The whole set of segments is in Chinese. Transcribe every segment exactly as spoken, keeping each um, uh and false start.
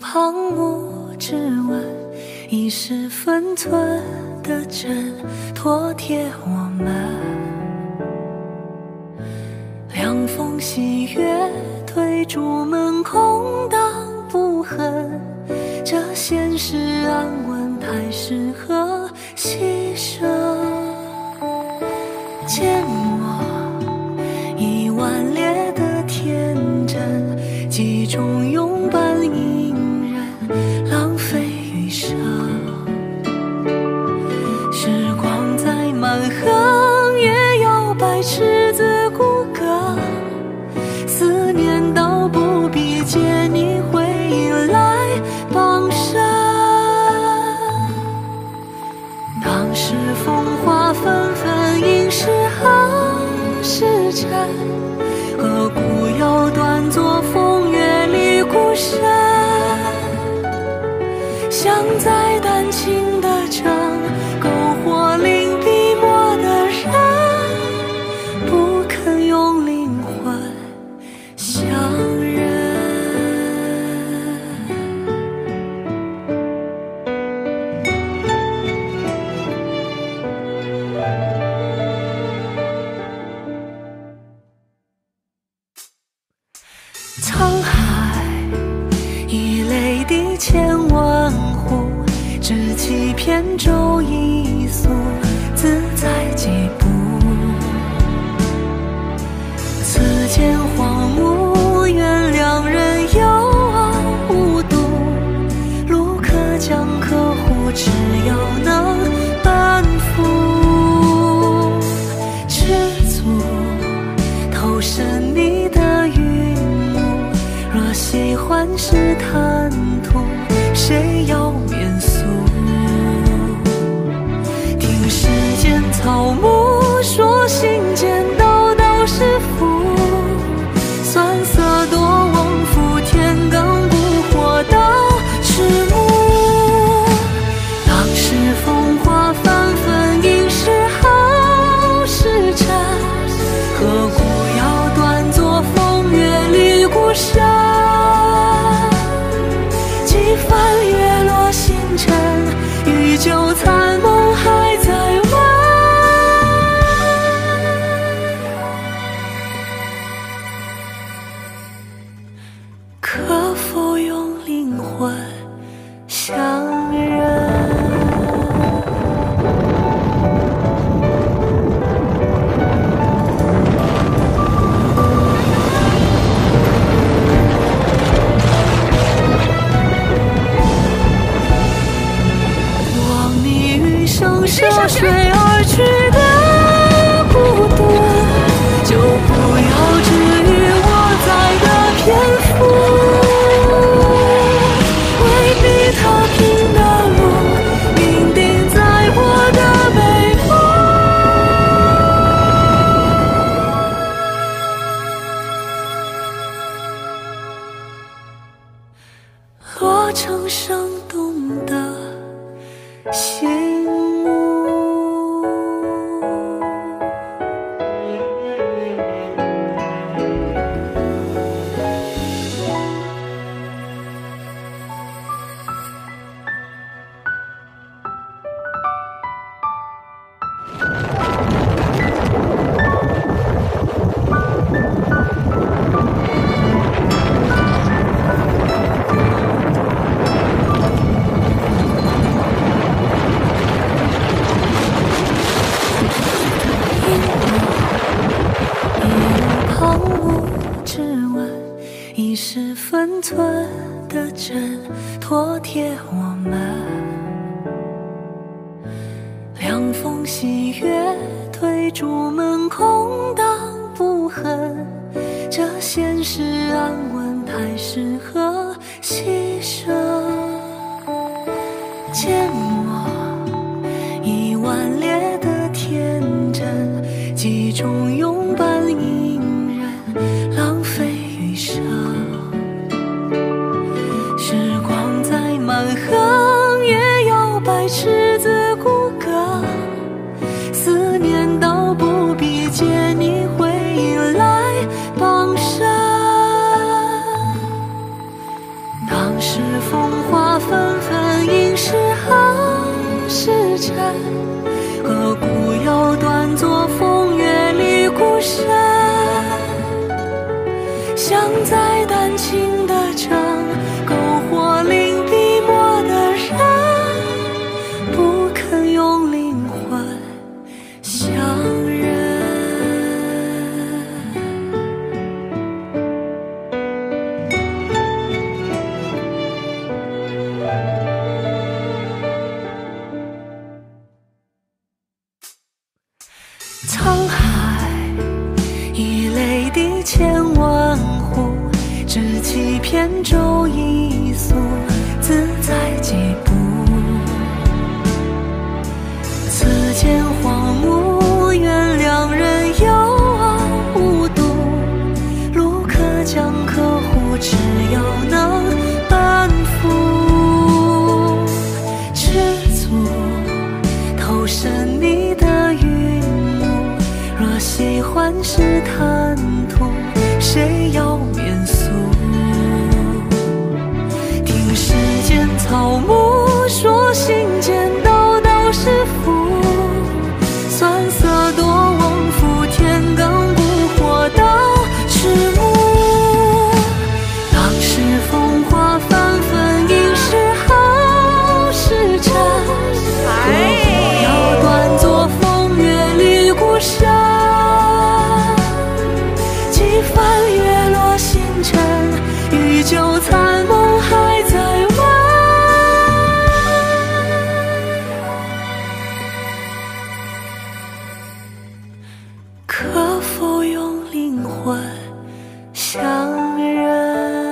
旁无指纹，已是分寸的针妥帖我们。凉风细月推朱门，空荡不恨，这现实安稳太适合牺牲。缄默一万列的天真，集中用伴隐忍，浪费余生。时光再蛮横，也要百尺子骨骼。思念倒不必借你回忆来傍身。当时风华纷纷，应是好时辰，何故要端坐风月里孤身？想再丹青的城，篝火令笔墨的人，不肯用灵魂相认。沧海一泪滴千万户，只欺扁舟一宿，自在几步。此间荒芜，愿两人有望无度。路可将可护，只要能奔赴。知足投身你的云雾，若喜欢是贪图，谁要免俗？听世间草木说心间道道是福，酸涩多往复，天罡不活到迟暮。当时风华纷纷，应是好时辰，何故要端坐风月里孤身？几番月落星辰，欲纠残梦还在问，可否用灵魂相认？涉水而去的孤独，就不要至于我在的篇幅。未必踏平的路，铭定在我的眉目，落成生动的心。已是分寸的针妥帖我们。凉风细月推朱门，空荡不恨，这现实安稳太适合牺牲。缄默一万列的天真，集中用伴隐忍，浪费余生。时光再蛮横，也要百尺子骨骼。思念倒不必借你回忆来傍身。当时风何故要端坐风月里孤身？想在丹青的城篝火令笔墨的人，不肯用灵魂相认。沧海一泪滴千万户，只欺扁舟一宿，自在几步。此间荒芜，愿两人遥望无度。路可将可护，只要能奔赴。知足投身你的云雾，若喜欢是贪图，谁要免俗？听世间草木说心间道道是福，酸涩多往复，天罡不惑到迟暮。当时风华纷纷，应是好时辰。何不要端坐风月里孤身？几番月落星辰，欲纠残梦还在问。可否用灵魂相认？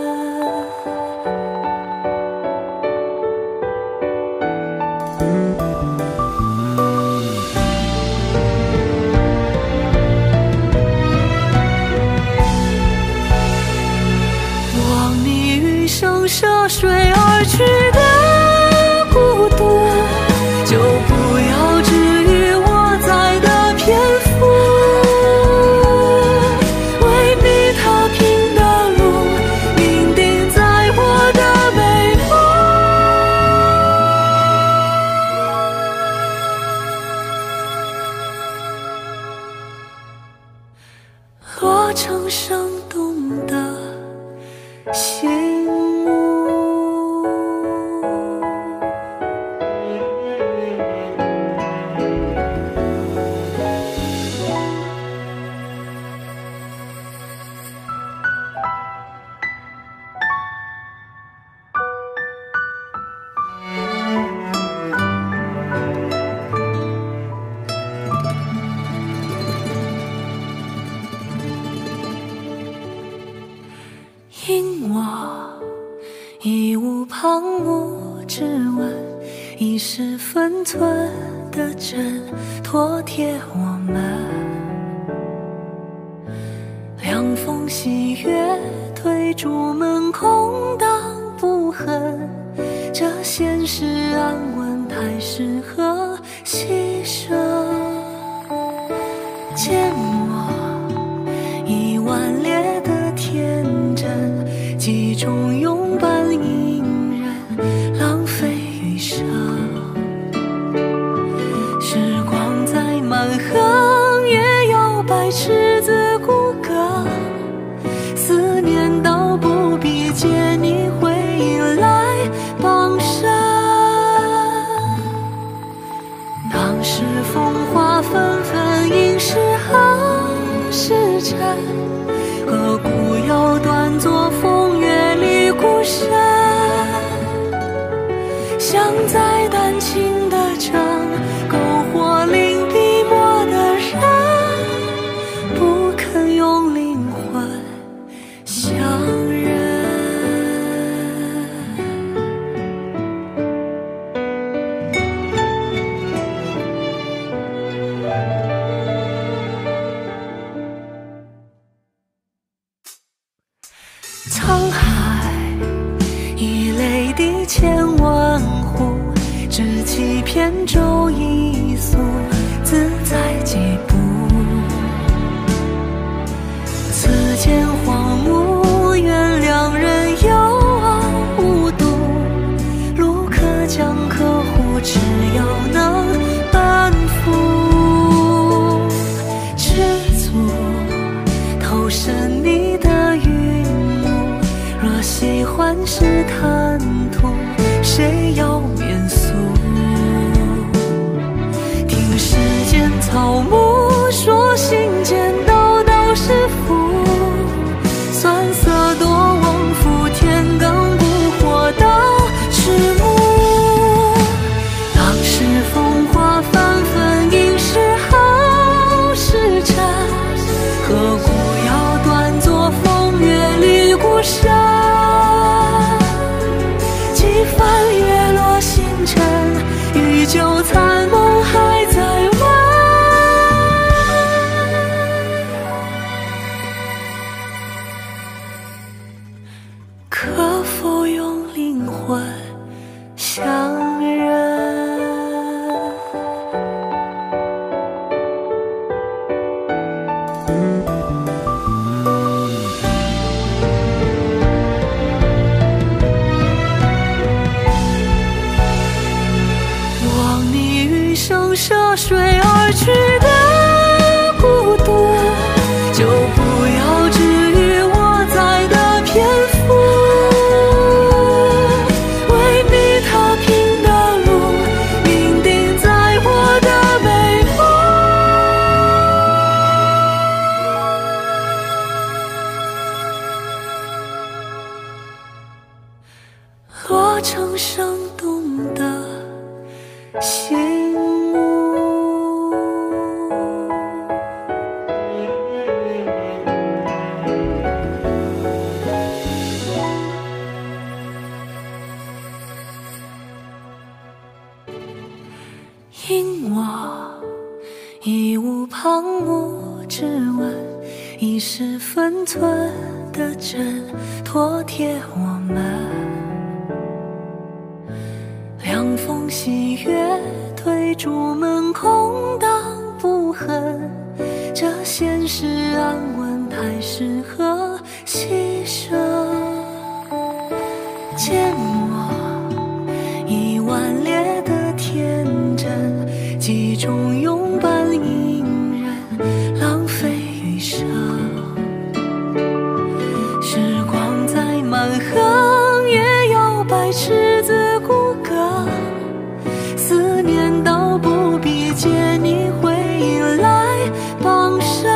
望你余生涉水而去的孤独，就不要止于我在的篇幅。为你踏平的路，铭定在我的眉目，落成生动的醒悟。因我义无旁骛之问，一时分寸的真妥帖我们。凉风细月推朱门，空荡不恨。这现实安稳，太适合牺牲。缄默一万列的天真，几种拥伴隐忍，浪费余生。时光再蛮横，也要百尺子骨骼。思念倒不必借你回应来傍身。当时风华纷纷，应是好时辰。何故要端坐风月里孤身？想在丹青的城篝火令笔墨的人，不肯用灵魂相认。沧海一泪滴千万户，只欺扁舟一宿，自在几步。此间荒芜，愿两人遥望无度。路可将可护，只要能依旧残梦还在问，可否用灵魂相认？望你余生涉水而去的孤独，就不要止于我在的篇幅，为你踏平的路，铭定在我的眉目，落成生动的醒悟。因我义无旁骛，只问一时分寸的针妥帖我们。凉风细月推朱门，空荡不恨，这现实安稳太适合牺牲。缄默一万列的天真，集中拥伴隐忍，浪费余生。时光再蛮横，也要百尺子骨骼，思念倒不必借你回忆来傍身。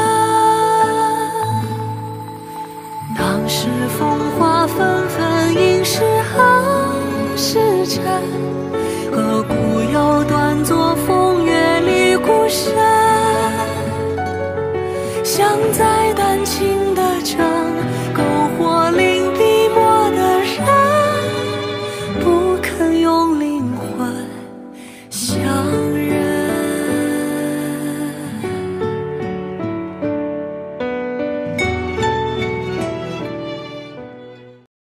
当时风华纷纷，应是好时辰，何故要端坐风月里孤身？想在丹青的城